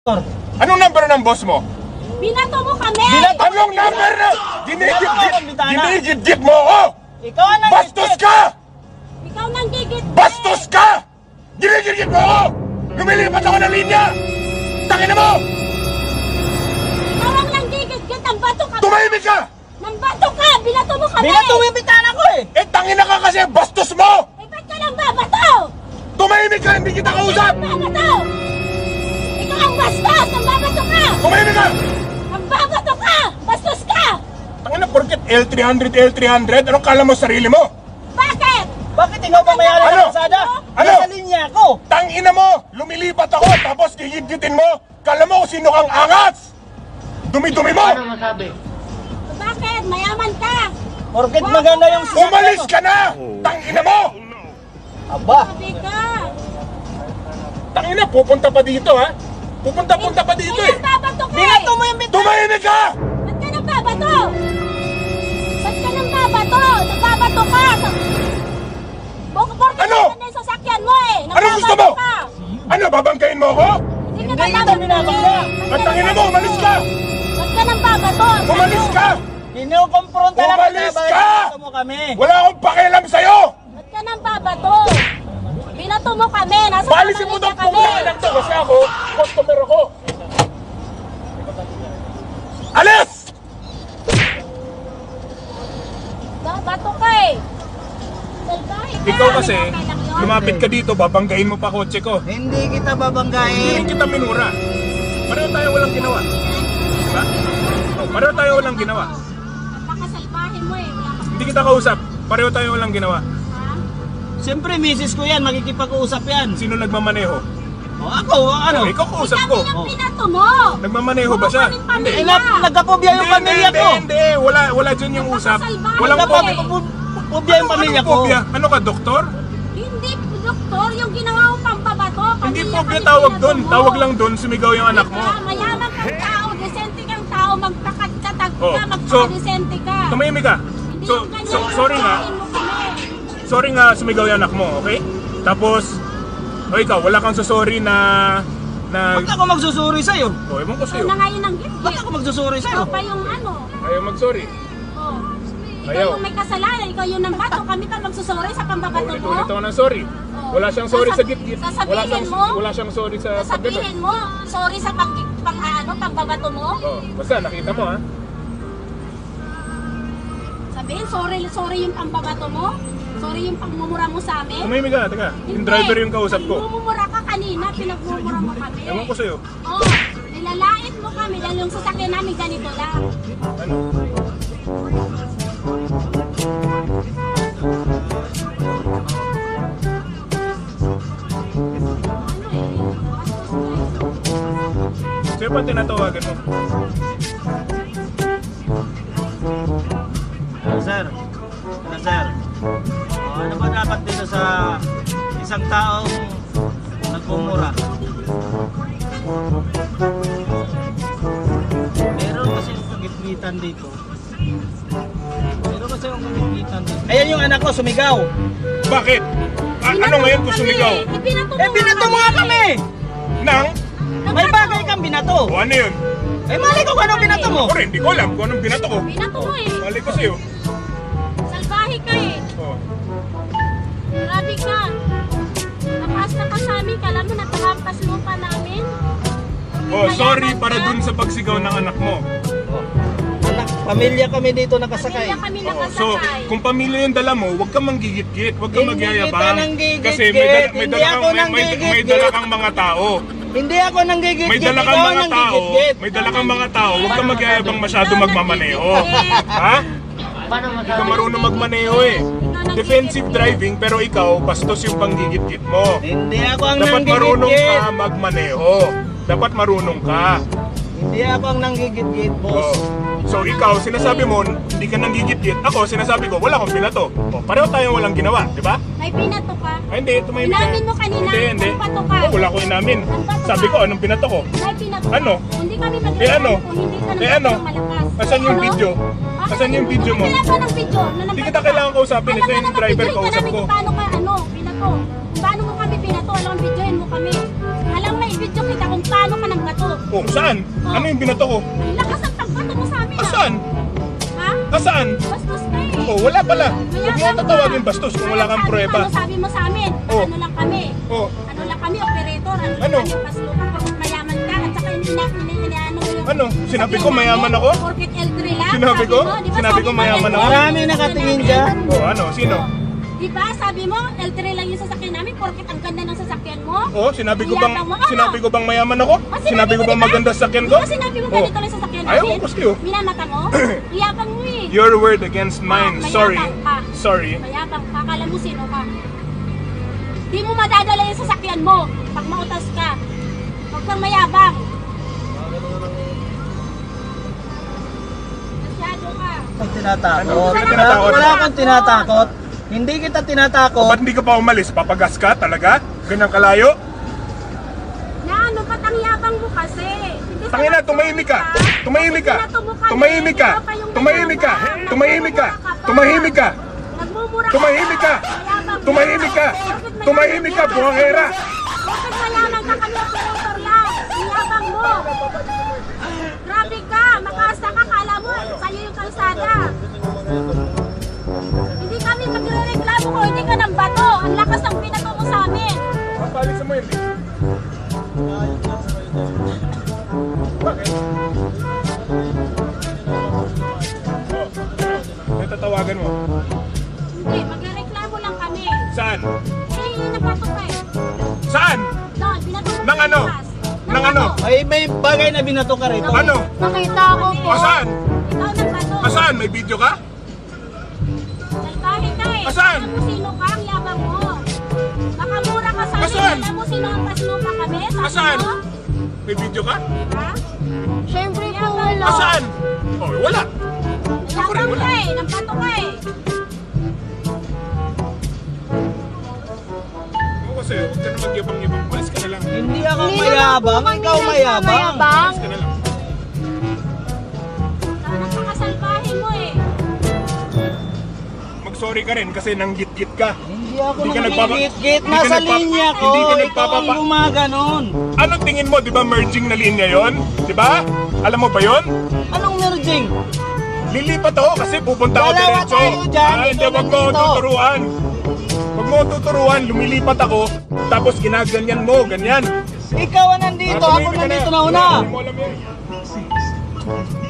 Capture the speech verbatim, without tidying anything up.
Anong number ng boss mo? Binato mo kami! Binato Anong number na? Ginigit-git mo ako! Ikaw ang nanggigit! Bastos ka! Ikaw nang gigit! Bastos ka! Ginigit-git mo ako! Lumilipat ako ng linya! Tangina mo! Ikaw ang nang gigit-git! Ang bato ka! Tumahimik ka! Nang bato ka! Binato mo kami! Binato mo yung bitana ko eh! Eh tangina ka kasi bastos mo! Eh ba't ka nang babato? Tumahimik ka! Hindi kita kausap! Ang babato! Ikaw ang bastos! Ang babato ka! Tumahimik ka! Ang babato ka! Bastos ka! Tangina, porket L three hundred, L three hundred, anong kala mo sarili mo? Bakit? Bakit ikaw ba may-ari Ano? ng kalsada? Ano? Nasa linya ako! Tangina mo! Lumilipat ako tapos gigit-gitin mo! Kala mo kung sino kang angas! Dumi-dumi mo! Ano masabi? Bakit? Mayaman ka! Porket maganda yung sasakyan Umalis mo. ka na! Tangina mo! Aba! Sabi ka! Tangina, pupunta pa dito ha? Pupunta-punta pa dito eh! Ikaw babato ka! Binato mo yung bitana! Tumahimik ka! Ba't ka nang babato? Ba't ka nang babato? Nagbabato ka! Bukbor ka Ano? na yung sasakyan mo eh! Ano gusto mo? Nagbabato ka! Ano, babangkain mo ako? Hindi ka Hindi nang kita binabangga! At tangina mo, umalis ka! Ba't ka nang babato? Umalis ka! Kinukompronta lang Umalis kita, ka! bakit mo kami? Wala akong pakialam sa'yo! Ba't ka nang babato? Binato mo kami! Nasa Paalisin mo pamilya itong kami! pumunta lang to kasi ako, customer ako! Alis! Babato ka eh! Salbahe ka! Ikaw kasi, May okay lang yun. lumapit ka dito, babanggain mo pa kotse ko. Hindi kita Hindi babanggain! rin kita minura. Pareho tayo walang ginawa. Diba? Oh, pareho tayo walang ginawa. Napakasalbahe mo eh! Wala kang Hindi kita kausap. Pareho tayo walang ginawa. ha? Siyempre, misis ko yan, makikipag-uusap yan. Sino nagmamaneho? O ako, ano? Ikaw kausap ko. Kami ang pinato mo! Nagmamaneho ba siya? Kaming pamilya. Eh, nag- nagkapobya yung pamilya hindi, ko. Hindi, hindi. Wala, wala dyan yung usap. Nagpapasalbahe Walang ka po. eh. Nagkapobya yung pamilya Anong ko. phobia? Ano ka, doktor? Hindi, doktor, yung ginawa mo pambabato. Hindi pamilya phobia kami tawag pinato doon. mo. Tawag lang doon, sumigaw yung anak mo. Diba? Mayaman kang tao, decente kang tao, magpakatkatag Oh, ka, so, magpakadecente ka. Tumahimik ka. Hindi So, yung ganyan, so, sorry nga. pagkain mo kami. Sorry nga sumigaw yung anak mo, okay? Tapos, o ikaw, wala kang sorry na... na... Ba't ako magsusuri sa'yo? O, ewan ko Ikaw sa'yo. na ngayon ang gift. Ba't ako magsusuri Ikaw sa'yo? pa yung ano. Ayaw mag-sorry. Oh. Ikaw Ayaw. yung may kasalanan, ikaw yung nang bato. Kami pa magsusuri sa pambabato mo. Ulit-ulit ako ng sorry. Wala siyang sorry sa Sasab- git-git. Wala sasabihin siyang, mo? wala siyang sorry sa pagganon. Sasabihin mo, sorry sa pang, pang ano, pambabato mo. Oh, basta nakita mo ha. Sabihin, sorry, sorry yung pambabato mo. Sorry yung pagmumura mo sa amin. Tumahimik ka, teka. Yung Hindi. driver yung kausap ko. Pagmumura ka kanina, pinagmumura mo kami. Ewan ko sa'yo. Oh, nilalait mo kami dahil yung sasakyan namin ganito lang. Ano? Sino pa tinatawagan mo? Ano, sir? Ano, sir? O, ano ba dapat dito sa isang taong nagmumura? Meron kasi yung kagitgitan dito. Meron kasi yung kagitgitan dito. Ayan yung anak ko, sumigaw. Bakit? A- ano ngayon kung sumigaw? Eh, binato mo Eh, binato mo nga kami! Nang? May bagay kang binato. O ano yun? Eh, mali ko kung anong binato mo. Ako rin, hindi ko alam kung anong binato ko. Binato mo eh. Mali ko sa'yo. Salbahe ka eh. Oh. Grabe ka. Napas na ka sa amin. Kala mo natalampas lupa namin. Oh, sorry Mayaman para ka. dun sa pagsigaw ng anak mo. Anak, pamilya kami dito nakasakay. Pamilya kami Oo, nakasakay. so, kung pamilya yung dala mo, huwag kang manggigit-git, huwag kang Hindi magyayabang. kita nanggigit-git. Kasi may dala, may Hindi dala ako kang, may, may, may nanggigit-git. dala kang mga tao. Hindi ako nanggigit-git. May dala kang ikaw mga ang tao. nanggigit-git. May dala kang mga tao, huwag kang magyayabang masyado magmamaneho. Ha? Paano Hindi ka masabi? marunong magmaneho eh. Defensive driving, pero ikaw, bastos yung panggigit-git mo. Hindi ako ang Dapat marunong nanggigit-git. ka magmaneho. Dapat marunong ka. Hindi ako ang nanggigit-git, boss. Oh. So ikaw, sinasabi mo, hindi ka nanggigit-git. Ako, sinasabi ko, wala akong binato. Oh, pareho tayong walang ginawa, di ba? May binato ka. Ay, hindi, tumahimik ka. Inamin mo kanina, Hindi, hindi. nagbato ka. Oh, wala ko inamin. Nagbato Sabi ka. ko, anong binato ko? May binato Ano? ka. Hindi kami Eh magreklamo ano? kung hindi ka Eh ano? nagbato ng malakas. Asan yung Eh, ano? video? Ah, Asan yung video mo? Kailan ka ng video? Na Hindi nagbato kita ka? kailangan kausapin. Alam Ito ka yung naman, driver, videoin ka kausap namin ko. kung paano ka, ano, binato. Kung paano mo kami binato, alam, videoin mo kami. Alam, may video kita kung paano nag-aano ka ng bato. Oh, saan? Ano yung binato ko? Ay, lakas ang pagbato mo sa amin ah. Asaan? Ha? Asaan? Bastos ka eh. Oh, wala pala. Huwag mo Mayabang akong tatawagin bastos kung wala kang Sabi mo, prueba. Ano sabi mo sa amin? Oh. Ano lang kami? Oh, Ano lang kami, operator. Ano, Ano? lang kami, paslukan. Porket mayaman ka. At saka hindi na, hindi na, ano mo yung... Ano? Sinabi ko sabihan mayaman namin, ako? Porket L three lang. Sinabi ko? mo, di ba Sinabi ko mo, mayaman L three ako? lang Marami yung nakatingin sasakyan dyan. namin? oh, ano? Sino? Di ba sabi mo, L three lang yung sasakyan namin porket ang ganda ng sasakyan mo? Oh, sinabi ko bang Yabang mo, ano? sinabi ko bang mayaman ako? Ah, Sinabi ko mo, bang di ba? maganda sa sakyan Di ko? ba sinabi mo Oh. ganito lang sa sasakyan Ayaw namin? ko sa'yo. Minamata mo? Iyabang mo eh. Your word against mine. Ah, Sorry. mayabang ka. Sorry. Mayabang ka. Kala mo sino ka? Di mo madadala yung sasakyan mo pag mautas ka. Huwag kang mayabang. Masyado ka. Kung tinatakot. Ano? Wala, Tinatakot? wala akong tinatakot. Hindi kita tinatakot. Ba't hindi ka pa umalis? Papagas ka talaga? Ganyan kalayo? Na ano, ba't ang yabang mo kasi? Hindi sa Tangina, mga tumahimik ka. ka. Tumahimik ka. Pinatumok ka Tumahimik eh. ka. Iba pa yung Tumahimik ka. mayabang. Tumahimik ka. Nagmumura pa. Tumahimik ka. Nagmumura ka. Tumahimik ka. Mayabang Tumahimik ka. Bakit mayabang Tumahimik ka, buhangera. Bakit mayaman ka kami ang motor lang? Iyabang mo. Grabe ka. Makaasta ka. Kala mo, sa'yo yung kalsada. Hindi kami magre-reklamo ko. Hindi ka ng bato. Ang lakas ng pinato mo sa amin. Papalisan mo yun. Bakit? Oh, tatawagan mo. Hindi, magre-reklamo lang kami. Saan? Eh, nabato ka eh. Saan? Doon, binato mo Nang sa ano? bukas. Nang ano? May, may bagay na binato ka rito. Ano? Nakita ko po. Asan? Ikaw nagbato. Asan? May video ka? Salbahe ka eh. Asan? Alam mo sino ka, ang yabang mo. Makamura ka sa amin. Asan? Alam mo sino ang paslupa kami? Sabi Asan? mo? May video ka? Ha? Siyempre po wala. Asan? Oh, wala. Ako rin, Yabang wala. ka eh. Nagbato ka eh. Ako kasi, huwag ka na magyabang-yabang. Malis ka na lang. Hindi ako mayabang. Ikaw mayabang. Malis ka na lang. Sana pakasalbahe mo eh. Mag-sorry ka rin kasi nanggit-git ka. Hindi ako Hindi ka nagpapa- nagigit-git. hindi ka Nasa nagpapa- linya ko. hindi ka Ikaw nagpapapa- ang gumaganon. Anong tingin mo, di ba merging na linya yon? Di ba? Alam mo ba yon? Anong merging? Lilipat ako kasi pupunta ako Dalawa diretso. tayo dyan, Ah, hindi, ikaw wag mo ako nandito. tuturuan. Wag mo ako tuturuan, lumilipat ako, tapos ginaganyan mo, ganyan. Ikaw ang nandito. Ah, Ako tumimik ka nandito na. na una. Hindi mo alam yan.